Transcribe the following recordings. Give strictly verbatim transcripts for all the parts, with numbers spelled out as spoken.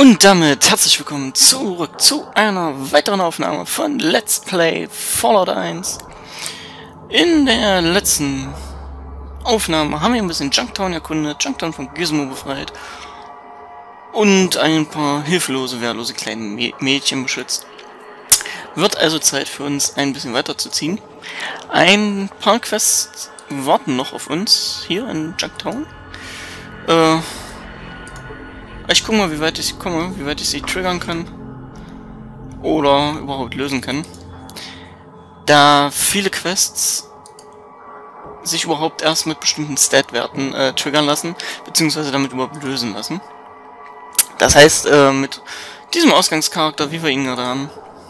Und damit herzlich willkommen zurück zu einer weiteren Aufnahme von Let's Play Fallout eins. In der letzten Aufnahme haben wir ein bisschen Junktown erkundet, Junktown von Gizmo befreit und ein paar hilflose, wehrlose kleine Mädchen beschützt. Wird also Zeit für uns, ein bisschen weiterzuziehen. Ein paar Quests warten noch auf uns hier in Junktown. Äh... Ich gucke mal, wie weit ich komme, wie weit ich sie triggern kann. Oder überhaupt lösen kann. Da viele Quests sich überhaupt erst mit bestimmten Stat-Werten äh, triggern lassen, beziehungsweise damit überhaupt lösen lassen. Das heißt, äh, mit diesem Ausgangscharakter, wie wir ihn gerade haben,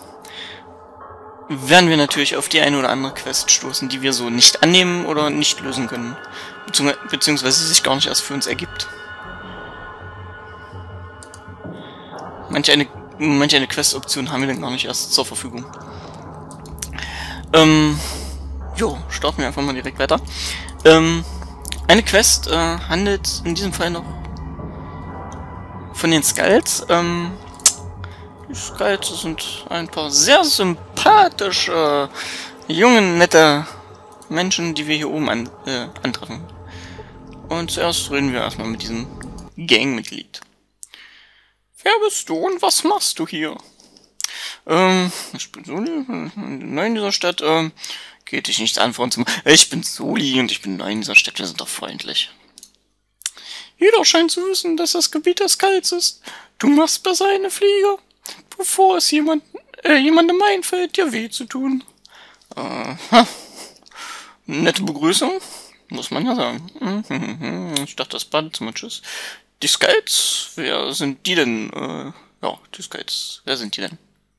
werden wir natürlich auf die eine oder andere Quest stoßen, die wir so nicht annehmen oder nicht lösen können. Beziehungsweise sich gar nicht erst für uns ergibt. Manche eine, manche eine Quest-Option haben wir dann gar nicht erst zur Verfügung. Ähm, jo, starten wir einfach mal direkt weiter. Ähm, eine Quest äh, handelt in diesem Fall noch von den Skulls. Ähm, die Skulls sind ein paar sehr sympathische, junge, nette Menschen, die wir hier oben an, äh, antreffen. Und zuerst reden wir erstmal mit diesem Gangmitglied. Wer bist du und was machst du hier? Ähm, ich bin Soli, neu in dieser Stadt, ähm, geht dich nichts an, für uns. Ich bin Soli und ich bin neu in dieser Stadt, wir sind doch freundlich. Jeder scheint zu wissen, dass das Gebiet des Skulls ist. Du machst besser eine Fliege, bevor es jemand, äh, jemandem einfällt, dir weh zu tun. Äh, ha. Nette Begrüßung, muss man ja sagen. Ich dachte, das Band zum Tschüss. Die Skulls, wer sind die denn? Äh, ja, die Skulls, wer sind die denn?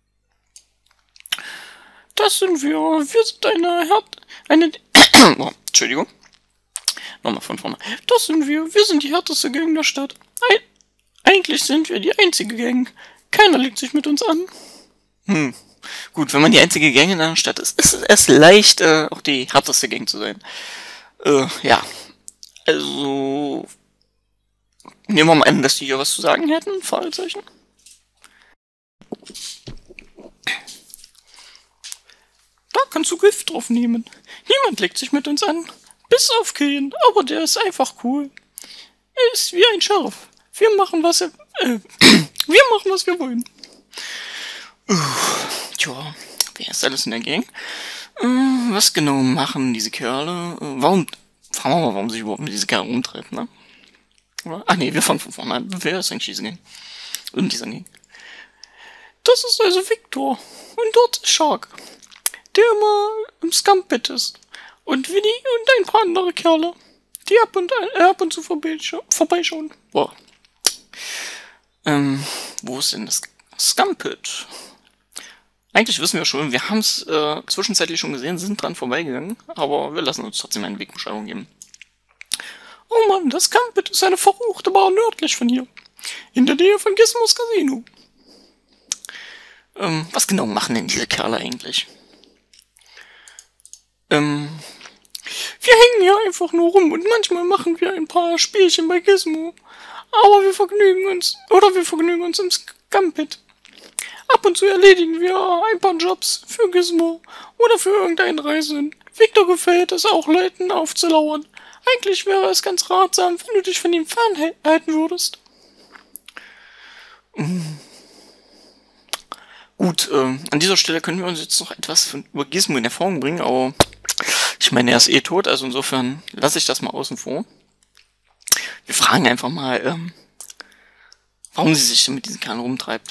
Das sind wir. Wir sind eine Herd... Eine... oh, Entschuldigung. Nochmal von vorne. Das sind wir. Wir sind die härteste Gang der Stadt. Eig eigentlich sind wir die einzige Gang. Keiner legt sich mit uns an. Hm. Gut, wenn man die einzige Gang in einer Stadt ist, ist es leicht, äh, auch die härteste Gang zu sein. Äh, ja. Also... Nehmen wir mal an, dass die hier was zu sagen hätten, Fragezeichen. Da kannst du Gift drauf nehmen. Niemand legt sich mit uns an. Bis auf Killian, aber der ist einfach cool. Er ist wie ein Sheriff. Wir machen, was er, äh, wir machen, was wir wollen. Uh, tja, wer ist alles in der Gang? Uh, was genau machen diese Kerle? Uh, warum, fragen wir mal, warum sich überhaupt mit diese Kerle rumtreibt, ne? Ach nee, wir fangen von vorne an. Wer ist eigentlich diese Gang? Und dieser Gang. Das ist also Victor. Und dort ist Shark, der immer im Scumpit ist. Und Winnie und ein paar andere Kerle, die ab und, äh, ab und zu vorbeischa vorbeischauen. Boah. Ähm, wo ist denn das Scumpit? Eigentlich wissen wir schon, wir haben es äh, zwischenzeitlich schon gesehen, sind dran vorbeigegangen, aber wir lassen uns trotzdem eine Wegbeschreibung geben. Oh Mann, das Scumpit ist eine verruchte Bar nördlich von hier. In der Nähe von Gizmos Casino. Ähm, was genau machen denn diese Kerle eigentlich? Ähm, wir hängen hier einfach nur rum und manchmal machen wir ein paar Spielchen bei Gizmo. Aber wir vergnügen uns, oder wir vergnügen uns im Scumpit. Ab und zu erledigen wir ein paar Jobs für Gizmo oder für irgendeinen Reisenden. Victor gefällt es auch, Leuten aufzulauern. Eigentlich wäre es ganz ratsam, wenn du dich von ihm fernhalten würdest. Mhm. Gut, äh, an dieser Stelle können wir uns jetzt noch etwas von, über Gizmo in Erfahrung bringen, aber ich meine, er ist eh tot, also insofern lasse ich das mal außen vor. Wir fragen einfach mal, ähm, warum sie sich denn mit diesen Kerlen rumtreibt.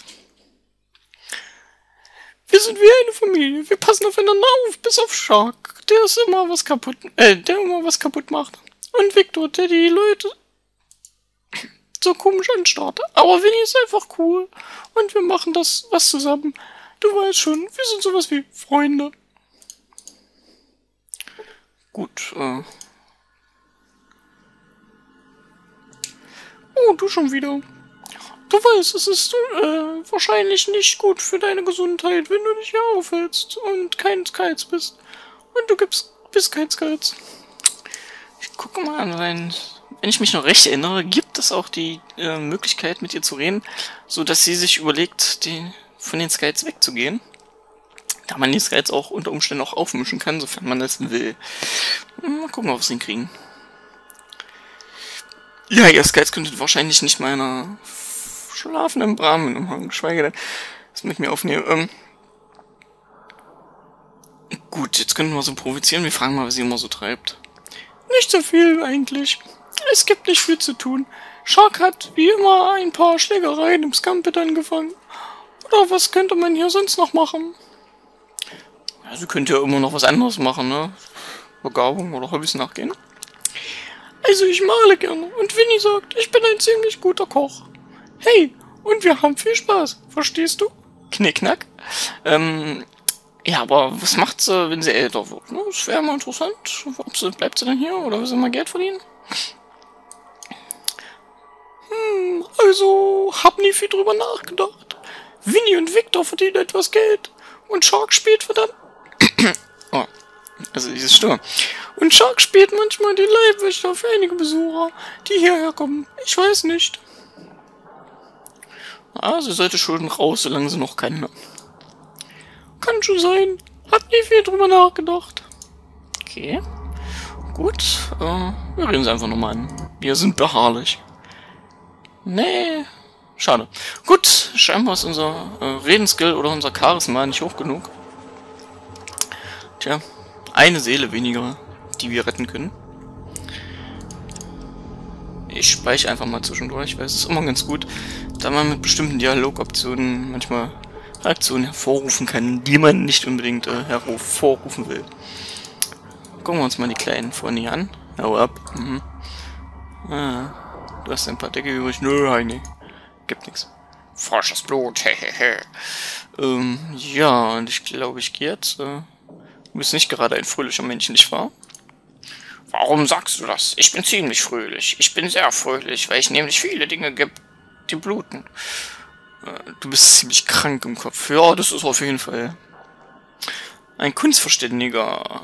Wir sind wie eine Familie, wir passen aufeinander auf, bis auf Shark, der ist immer was kaputt, äh, der immer was kaputt macht. Und Victor, der die Leute so komisch anstarrt. Aber Winnie ist einfach cool. Und wir machen das was zusammen. Du weißt schon, wir sind sowas wie Freunde. Gut, äh. Oh, du schon wieder. Du weißt, es ist äh, wahrscheinlich nicht gut für deine Gesundheit, wenn du dich hier aufhältst und kein Skulls bist. Und du gibst, bist kein Skulls. Ich gucke mal an seinen wenn ich mich noch recht erinnere, gibt es auch die äh, Möglichkeit, mit ihr zu reden, so dass sie sich überlegt, die, von den Skelets wegzugehen. Da man die Skelets auch unter Umständen auch aufmischen kann, sofern man das will. Mal gucken, ob wir es hinkriegen. Ja, ihr Skelets könntet wahrscheinlich nicht meiner schlafenden Brahmin umhauen, geschweige denn das mit mir aufnehmen. Ähm, gut, jetzt könnten wir so provozieren. Wir fragen mal, was sie immer so treibt. Nicht so viel eigentlich. Es gibt nicht viel zu tun. Shark hat wie immer ein paar Schlägereien im Scumpit angefangen. Oder was könnte man hier sonst noch machen? Ja, sie könnte ja immer noch was anderes machen, ne? Begabung oder Hobbys nachgehen. Also ich male gerne und Winnie sagt, ich bin ein ziemlich guter Koch. Hey, und wir haben viel Spaß, verstehst du? Knickknack. Ähm, ja, aber was macht sie, wenn sie älter wird? Ne? Das wäre mal interessant. Ob sie, bleibt sie dann hier oder will sie mal Geld verdienen? Hm, also, hab nie viel drüber nachgedacht. Winnie und Victor verdienen etwas Geld. Und Shark spielt verdammt... oh, also diese Stimme. Und Shark spielt manchmal den Leibwächter für einige Besucher, die hierher kommen. Ich weiß nicht. Ah, sie sollte schon raus, solange sie noch kann. Kann schon sein. Hat nie viel drüber nachgedacht. Okay. Gut. Äh, wir reden sie einfach nochmal an. Wir sind beharrlich. Nee. Schade. Gut. Scheinbar ist unser äh, Redenskill oder unser Charisma nicht hoch genug. Tja. Eine Seele weniger, die wir retten können. Ich speichere einfach mal zwischendurch, weil es ist immer ganz gut, da man mit bestimmten Dialogoptionen manchmal Reaktionen hervorrufen kann, die man nicht unbedingt äh, hervorrufen will. Gucken wir uns mal die kleinen vorne hier an. Hau ab. Mhm. Ah, du hast ein paar Decke übrig. Nö, Heini. Gibt nichts. Frisches Blut. Hehehe. ähm, ja, und ich glaube, ich gehe jetzt... Äh, Du bist nicht gerade ein fröhlicher Mensch, nicht wahr? Warum sagst du das? Ich bin ziemlich fröhlich. Ich bin sehr fröhlich, weil ich nämlich viele Dinge gibt, die bluten. Du bist ziemlich krank im Kopf. Ja, das ist auf jeden Fall ein Kunstverständiger.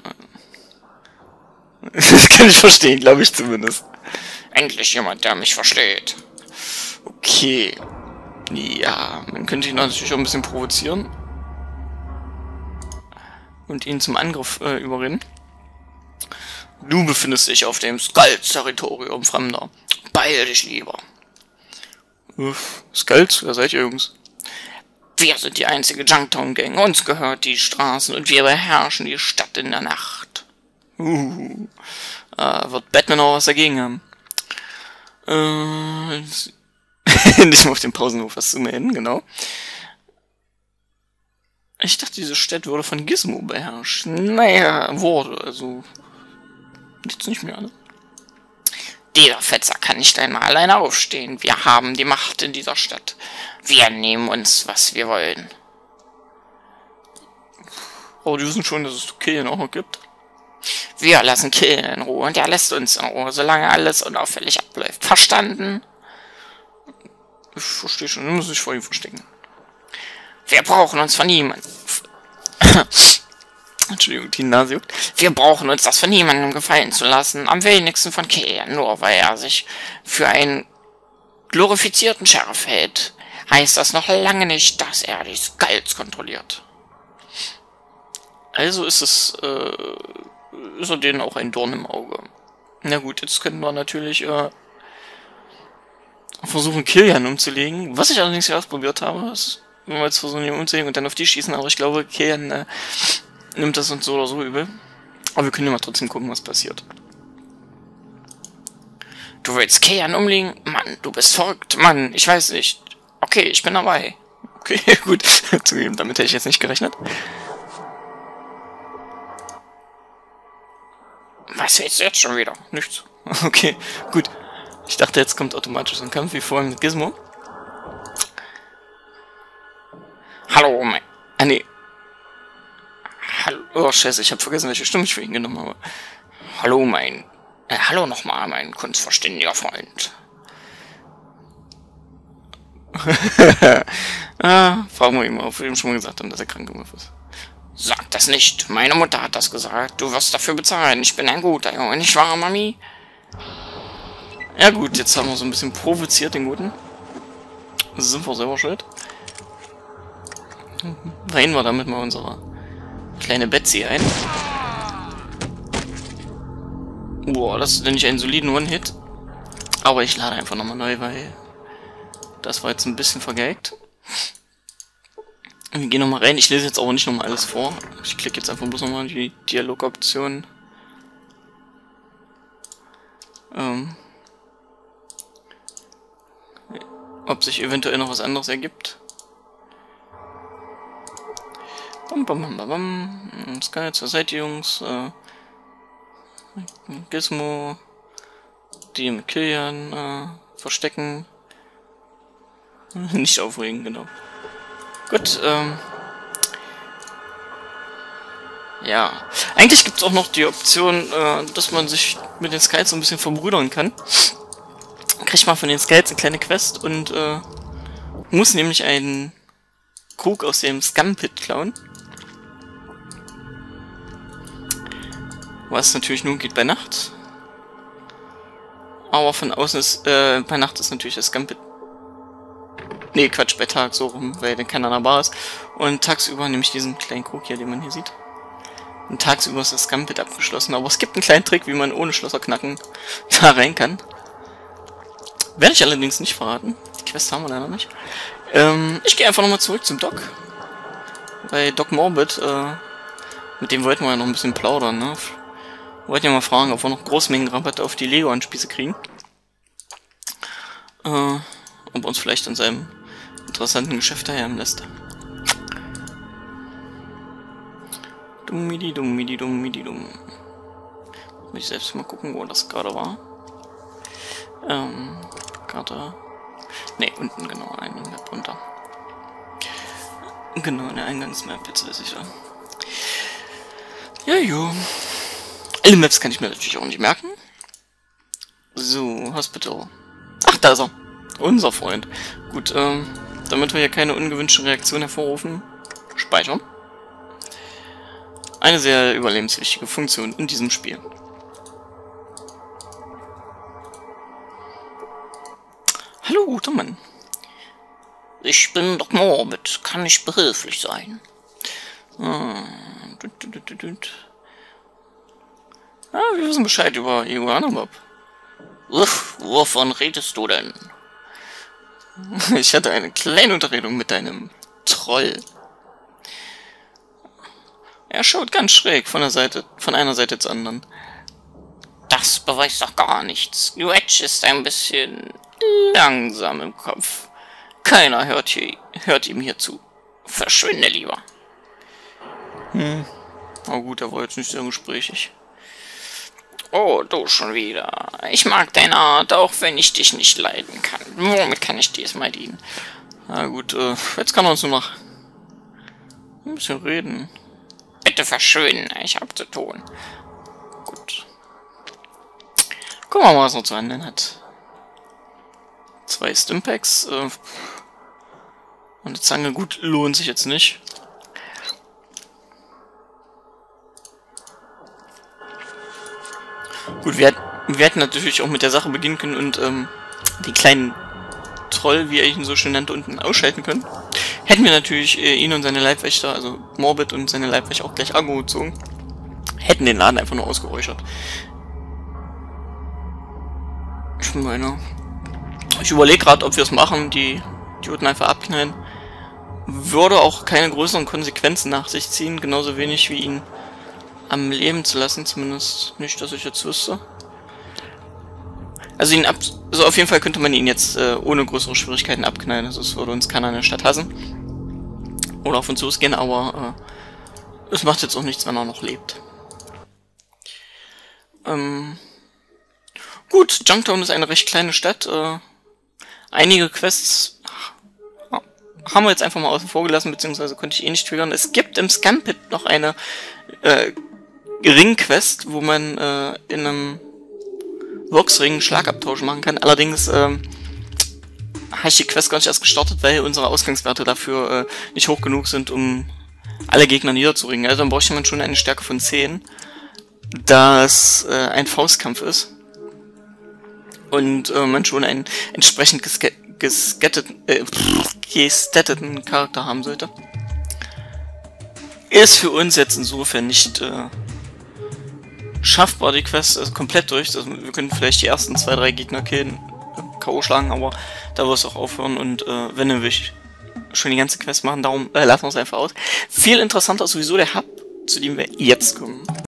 Das kann ich verstehen, glaube ich zumindest. Endlich jemand, der mich versteht. Okay. Ja, man könnte ihn natürlich auch ein bisschen provozieren. Und ihn zum Angriff äh, überreden. Du befindest dich auf dem Skulls-Territorium, Fremder. Beeil dich lieber. Uff, Skulls? Wer seid ihr, Jungs? Wir sind die einzige Junktown-Gang. Uns gehört die Straßen und wir beherrschen die Stadt in der Nacht. Uh, äh, wird Batman auch was dagegen haben? Äh, nicht mal auf dem Pausenhof was zu melden, genau. Ich dachte, diese Stadt wurde von Gizmo beherrscht. Naja, wurde, also... Jetzt nicht mehr, ne? Dieser Fetzer kann nicht einmal alleine aufstehen. Wir haben die Macht in dieser Stadt. Wir nehmen uns, was wir wollen. Oh, die wissen schon, dass es Killian auch noch gibt. Wir lassen Killian in Ruhe und er lässt uns in Ruhe, solange alles unauffällig abläuft. Verstanden? Ich verstehe schon, du musst dich vor ihm verstecken. Wir brauchen uns von niemandem. Entschuldigung, die Nase juckt. Wir brauchen uns das von niemandem gefallen zu lassen. Am wenigsten von Killian, nur weil er sich für einen glorifizierten Sheriff hält. Heißt das noch lange nicht, dass er die Skulls kontrolliert. Also ist es, äh, ist er denen auch ein Dorn im Auge. Na gut, jetzt könnten wir natürlich, äh, versuchen, Killian umzulegen. Was ich allerdings ja ausprobiert habe, ist, wenn wir jetzt versuchen, ihn umzulegen und dann auf die schießen, aber ich glaube, Killian, äh, nimmt das uns so oder so übel. Aber wir können ja mal trotzdem gucken, was passiert. Du willst Killian umlegen? Mann, du bist verrückt. Mann, ich weiß nicht. Okay, ich bin dabei. Okay, gut. Zugegeben, damit hätte ich jetzt nicht gerechnet. Was willst du jetzt schon wieder? Nichts. Okay, gut. Ich dachte, jetzt kommt automatisch so ein Kampf wie vorhin mit Gizmo. Hallo, mein... Ah, nee. Hallo... Oh, scheiße, ich habe vergessen, welche Stimme ich für ihn genommen habe. Hallo, mein... Äh, hallo nochmal, mein kunstverständiger Freund. ah, fragen wir ihn mal, ob wir ihm schon mal gesagt haben, dass er krank gemacht ist. Sag das nicht. Meine Mutter hat das gesagt. Du wirst dafür bezahlen. Ich bin ein guter Junge, nicht wahr, Mami? Ja gut, jetzt haben wir so ein bisschen provoziert, den Guten. Das sind wir selber schuld. Reinen wir damit mal unsere kleine Betsy ein. Boah, das ist nicht einen soliden One-Hit. Aber ich lade einfach nochmal neu, weil das war jetzt ein bisschen vergeigt. Wir gehen nochmal rein. Ich lese jetzt aber nicht nochmal alles vor. Ich klicke jetzt einfach bloß nochmal die Dialogoption. Ähm, ob sich eventuell noch was anderes ergibt. Bam, bam, bam, bam, bam. Sky zur Seite, Jungs. Äh, Gizmo. Die mit Kilian. Äh, verstecken. Nicht aufregen, genau. Gut, ähm. Ja. Eigentlich gibt es auch noch die Option, äh, dass man sich mit den Skyles so ein bisschen verbrüdern kann. Kriegt man von den Skyles eine kleine Quest und äh, muss nämlich einen Krug aus dem Scum-Pit klauen. Was natürlich nur geht bei Nacht. Aber von außen ist, äh, bei Nacht ist natürlich das Scum-Pit. Nee, Quatsch, bei Tag so rum, weil dann keiner an der Bar ist. Und tagsüber nehme ich diesen kleinen Krug hier, den man hier sieht. Und tagsüber ist das Scum-Pit abgeschlossen. Aber es gibt einen kleinen Trick, wie man ohne Schlösser knacken da rein kann. Werde ich allerdings nicht verraten. Die Quest haben wir leider nicht. Ähm, ich gehe einfach nochmal zurück zum Doc. Bei Doc Morbid, äh, mit dem wollten wir ja noch ein bisschen plaudern, ne? Wir wollten ja mal fragen, ob wir noch Großmengen-Rabatt auf die Lego-Anspieße kriegen. Äh, ob er uns vielleicht in seinem interessanten Geschäft daherhaben lässt. Dummidi, dummidi, dummidi, dumm. Muss ich selbst mal gucken, wo das gerade war. Ähm, Karte. Ne, unten genau, eine Map runter. Genau, eine Eingangsmap, jetzt weiß ich ja. Ja, jo. Alle Maps kann ich mir natürlich auch nicht merken. So, Hospital. Ach, da ist er. Unser Freund. Gut, ähm, damit wir hier keine ungewünschte Reaktion hervorrufen, speichern. Eine sehr überlebenswichtige Funktion in diesem Spiel. Hallo, guter Mann. Ich bin Doc Morbid. Kann ich behilflich sein? Ah, dut, dut, dut, dut. Ah, wir wissen Bescheid über Iguanamab. Uff, wovon redest du denn? Ich hatte eine kleine Unterredung mit deinem Troll. Er schaut ganz schräg von der Seite, von einer Seite zur anderen. Das beweist doch gar nichts. Edge ist ein bisschen langsam im Kopf. Keiner hört, hier, hört ihm hier zu. Verschwinde lieber. Hm. Oh gut, er war jetzt nicht sehr gesprächig. Oh, du schon wieder. Ich mag deine Art, auch wenn ich dich nicht leiden kann. Womit kann ich dir jetzt mal dienen? Na gut, äh, jetzt kann er uns nur noch ein bisschen reden. Bitte verschwinden, ich hab zu tun. Gut. Gucken wir mal, was noch zu handeln hat. Zwei Stimpaks, äh, und eine Zange, gut, lohnt sich jetzt nicht. Gut, wir, wir hätten natürlich auch mit der Sache beginnen können und ähm, den kleinen Troll, wie er ihn so schön nannte, unten ausschalten können. Hätten wir natürlich äh, ihn und seine Leibwächter, also Morbid und seine Leibwächter auch gleich Aggro gezogen. Hätten den Laden einfach nur ausgeräuchert. Ich meine, ich überlege gerade, ob wir es machen, die Idioten einfach abknallen. Würde auch keine größeren Konsequenzen nach sich ziehen, genauso wenig wie ihn am Leben zu lassen, zumindest nicht, dass ich jetzt wüsste. Also ihn ab, also auf jeden Fall könnte man ihn jetzt äh, ohne größere Schwierigkeiten abknallen, also es würde uns keiner in der Stadt hassen. Oder auf uns losgehen, aber äh, es macht jetzt auch nichts, wenn er noch lebt. Ähm, gut, Junktown ist eine recht kleine Stadt, äh, einige Quests haben wir jetzt einfach mal außen vor gelassen, beziehungsweise konnte ich eh nicht triggern. Es gibt im Scum-Pit noch eine äh, Ring-Quest, wo man äh, in einem Vox-Ring einen Schlagabtausch machen kann. Allerdings äh, habe ich die Quest gar nicht erst gestartet, weil unsere Ausgangswerte dafür äh, nicht hoch genug sind, um alle Gegner niederzuringen. Also dann bräuchte man schon eine Stärke von zehn, da es äh, ein Faustkampf ist. und äh, man schon einen entsprechend geske gesketteten, äh, gestatteten Charakter haben sollte. Ist für uns jetzt insofern nicht äh, schaffbar, die Quest also komplett durch. Also wir können vielleicht die ersten zwei, drei Gegner killen, K O schlagen, aber da wird es auch aufhören und äh, wenn wir schon die ganze Quest machen, darum äh, lassen wir es einfach aus. Viel interessanter ist sowieso der Hub, zu dem wir jetzt kommen.